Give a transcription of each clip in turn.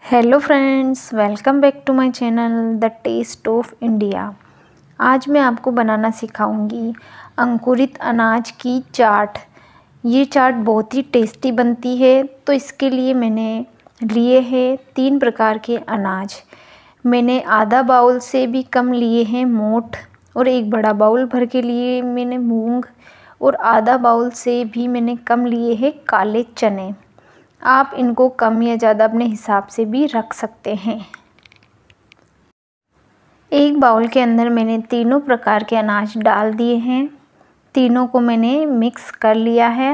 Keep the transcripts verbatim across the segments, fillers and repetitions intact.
Hello friends, welcome back to my channel the taste of India. आज मैं आपको बनाना सिखाऊंगी अंकुरित अनाज की चाट। ये चाट बहुत ही टेस्टी बनती है। तो इसके लिए मैंने लिए हैं तीन प्रकार के अनाज। मैंने आधा बाउल से भी कम लिए हैं मोठ, और एक बड़ा बाउल भर के लिए मैंने मूंग, और आधा बाउल से भी मैंने कम लिए हैं काले चने। आप इनको कम या ज़्यादा अपने हिसाब से भी रख सकते हैं। एक बाउल के अंदर मैंने तीनों प्रकार के अनाज डाल दिए हैं। तीनों को मैंने मिक्स कर लिया है।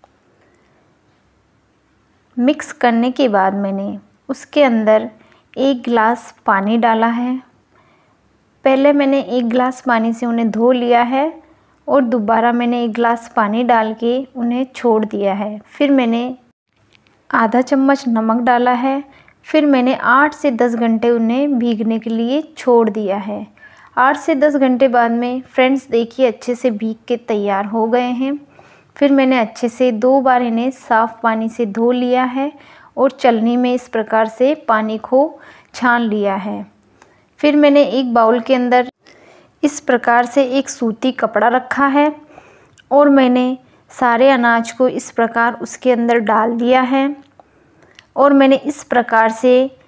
मिक्स करने के बाद मैंने उसके अंदर एक गिलास पानी डाला है। पहले मैंने एक गिलास पानी से उन्हें धो लिया है, और दोबारा मैंने एक गिलास पानी डाल के उन्हें छोड़ दिया है। फिर मैंने आधा चम्मच नमक डाला है। फिर मैंने आठ से दस घंटे उन्हें भीगने के लिए छोड़ दिया है। आठ से दस घंटे बाद में फ्रेंड्स देखिए अच्छे से भीग के तैयार हो गए हैं। फिर मैंने अच्छे से दो बार इन्हें साफ़ पानी से धो लिया है, और चलनी में इस प्रकार से पानी को छान लिया है। फिर मैंने एक बाउल के अंदर इस प्रकार से एक सूती कपड़ा रखा है, और मैंने सारे अनाज को इस प्रकार उसके अंदर डाल दिया है। और मैंने इस प्रकार से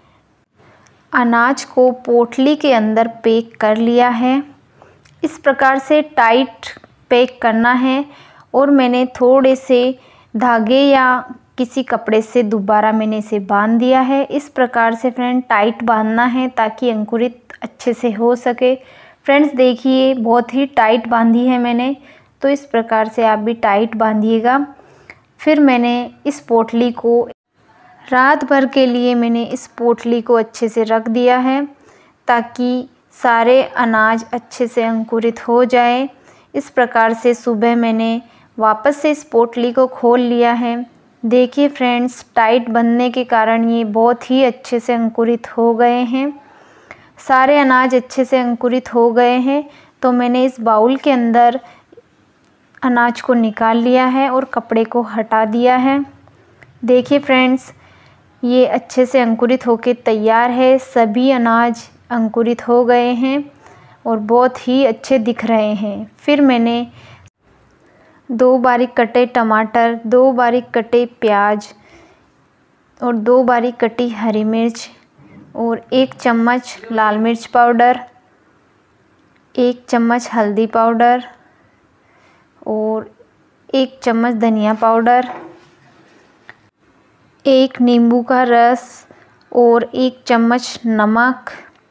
अनाज को पोटली के अंदर पैक कर लिया है। इस प्रकार से टाइट पैक करना है, और मैंने थोड़े से धागे या किसी कपड़े से दोबारा मैंने इसे बांध दिया है। इस प्रकार से फ्रेंड टाइट बांधना है ताकि अंकुरित अच्छे से हो सके। फ्रेंड्स देखिए बहुत ही टाइट बांधी है मैंने, तो इस प्रकार से आप भी टाइट बांधिएगा। फिर मैंने इस पोटली को रात भर के लिए मैंने इस पोटली को अच्छे से रख दिया है, ताकि सारे अनाज अच्छे से अंकुरित हो जाए। इस प्रकार से सुबह मैंने वापस से इस पोटली को खोल लिया है। देखिए फ्रेंड्स टाइट बंधने के कारण ये बहुत ही अच्छे से अंकुरित हो गए हैं। सारे अनाज अच्छे से अंकुरित हो गए हैं। तो मैंने इस बाउल के अंदर अनाज को निकाल लिया है और कपड़े को हटा दिया है। देखिए फ्रेंड्स ये अच्छे से अंकुरित होके तैयार है। सभी अनाज अंकुरित हो गए हैं और बहुत ही अच्छे दिख रहे हैं। फिर मैंने दो बारीक कटे टमाटर, दो बारीक कटे प्याज, और दो बारीक कटी हरी मिर्च, और एक चम्मच लाल मिर्च पाउडर, एक चम्मच हल्दी पाउडर, और एक चम्मच धनिया पाउडर, एक नींबू का रस, और एक चम्मच नमक,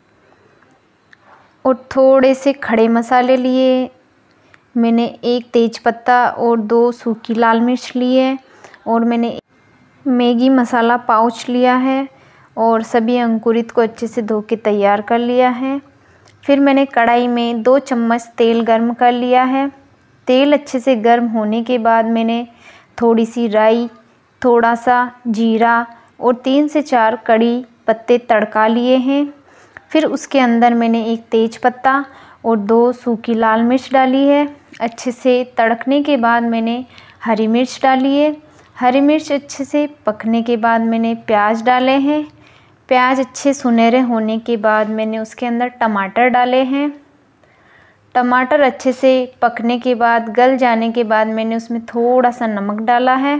और थोड़े से खड़े मसाले लिए। मैंने एक तेज़पत्ता और दो सूखी लाल मिर्च लिए, और मैंने मैगी मसाला पाउच लिया है, और सभी अंकुरित को अच्छे से धो के तैयार कर लिया है। फिर मैंने कढ़ाई में दो चम्मच तेल गर्म कर लिया है। तेल अच्छे से गर्म होने के बाद मैंने थोड़ी सी राई, थोड़ा सा जीरा, और तीन से चार कड़ी पत्ते तड़का लिए हैं। फिर उसके अंदर मैंने एक तेज पत्ता और दो सूखी लाल मिर्च डाली है। अच्छे से तड़कने के बाद मैंने हरी मिर्च डाली है। हरी मिर्च अच्छे से पकने के बाद मैंने प्याज डाले हैं। प्याज अच्छे सुनहरे होने के बाद मैंने उसके अंदर टमाटर डाले हैं। टमाटर अच्छे से पकने के बाद, गल जाने के बाद मैंने उसमें थोड़ा सा नमक डाला है।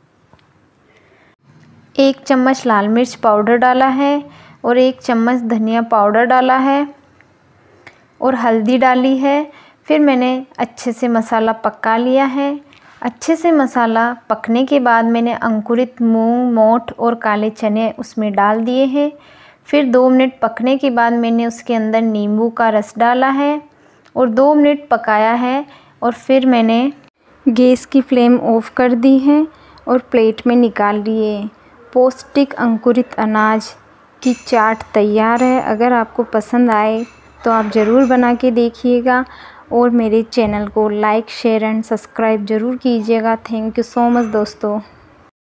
एक चम्मच लाल मिर्च पाउडर डाला है, और एक चम्मच धनिया पाउडर डाला है, और हल्दी डाली है। फिर मैंने अच्छे से मसाला पका लिया है। अच्छे से मसाला पकने के बाद मैंने अंकुरित मूंग, मोठ और काले चने उसमें डाल दिए हैं। फिर दो मिनट पकने के बाद मैंने उसके अंदर नींबू का रस डाला है, और दो मिनट पकाया है। और फिर मैंने गैस की फ्लेम ऑफ कर दी है, और प्लेट में निकाल लिए। पौष्टिक अंकुरित अनाज की चाट तैयार है। अगर आपको पसंद आए तो आप ज़रूर बना के देखिएगा, और मेरे चैनल को लाइक, शेयर एंड सब्सक्राइब ज़रूर कीजिएगा। थैंक यू सो मच दोस्तों।